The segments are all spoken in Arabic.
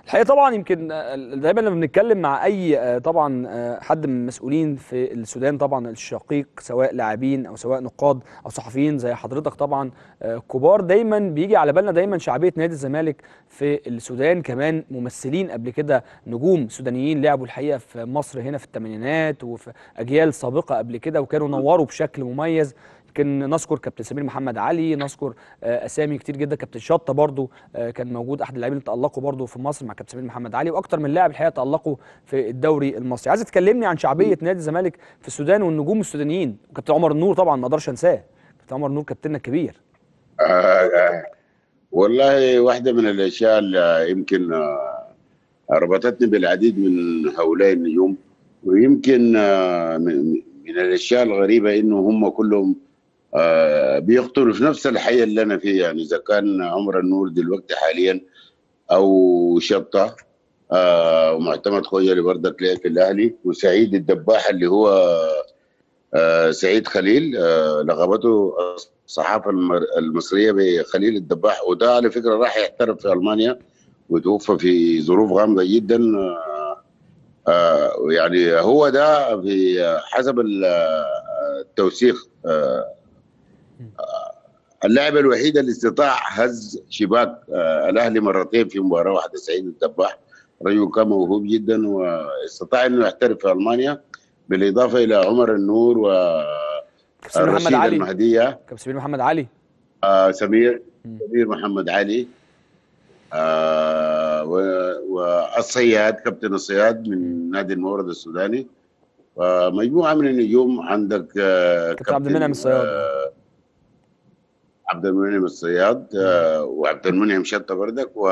الحقيقة طبعا يمكن دايما لما بنتكلم مع اي طبعا حد من المسؤولين في السودان طبعا الشقيق، سواء لاعبين او سواء نقاد او صحفيين زي حضرتك طبعا كبار، دايما بيجي على بالنا دايما شعبية نادي الزمالك في السودان. كمان ممثلين قبل كده نجوم سودانيين لعبوا الحقيقة في مصر هنا في الثمانينات وفي اجيال سابقة قبل كده، وكانوا نوروا بشكل مميز. يمكن نذكر كابتن سمير محمد علي، نذكر اسامي كتير جدا. كابتن شطه برضو كان موجود، احد اللاعبين اللي تالقوا برضو في مصر مع كابتن سمير محمد علي، واكتر من لاعب الحقيقه تالقوا في الدوري المصري. عايز تكلمني عن شعبيه نادي الزمالك في السودان والنجوم السودانيين، وكابتن عمر النور طبعا ما اقدرش انساه. كابتن عمر النور كابتننا الكبير. والله واحدة من الأشياء اللي يمكن ربطتني بالعديد من هؤلاء النجوم، ويمكن من الأشياء الغريبة إنه هم كلهم بيقتلوا في نفس الحي اللي أنا فيه. يعني إذا كان عمر النور دلوقتي حاليا أو شطة، ومعتمد خوجة اللي برضك لعب في الأهلي، وسعيد الدباح اللي هو سعيد خليل، لقبته الصحافة المصرية بخليل الدباح. وده على فكرة راح يحترف في ألمانيا وتوفى في ظروف غامضة جدا. يعني هو ده في حسب التوثيق اللاعب الوحيد اللي استطاع هز شباك الأهلي مرتين في مباراة واحدة. سعيد الدباح رجل كان موهوب جدا واستطاع انه يحترف في المانيا، بالاضافه الى عمر النور كابتن سمير محمد والرشيد علي. المهديه. كابتن سمير محمد علي. سمير محمد علي، والصياد، كابتن الصياد من نادي المورد السوداني، ومجموعه من النجوم. عندك كابتن عبد المنعم كابتن الصياد. عبد المنعم الصياد، وعبد المنعم شطه بردك، و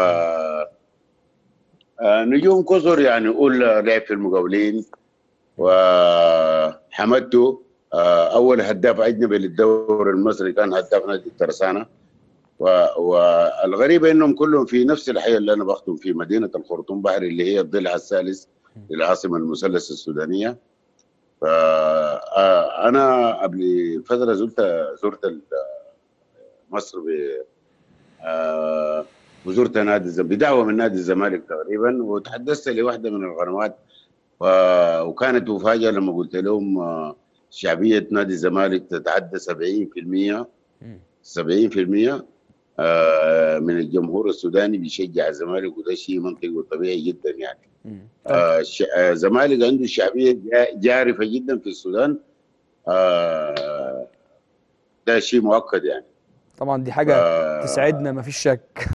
نجوم كثر. يعني قول لعب في المقاولين، وحمدته اول هداف اجنبي للدوري المصري، كان هداف نادي الترسانه. والغريبه انهم كلهم في نفس الحي اللي انا بخدم في مدينه الخرطوم بحري، اللي هي الضلع الثالث للعاصمه المثلث السودانيه. فانا قبل فتره زرت مصر وزرت نادي بدعوه من نادي الزمالك تقريبا، وتحدثت لواحده من القنوات، وكانت مفاجاه لما قلت لهم شعبيه نادي الزمالك تتعدى 70%. 70% من الجمهور السوداني بيشجع الزمالك، وده شيء منطقي وطبيعي جدا. يعني الزمالك عنده شعبيه جارفه جدا في السودان، ده شيء مؤكد يعني. طبعا دي حاجه تسعدنا، مفيش شك.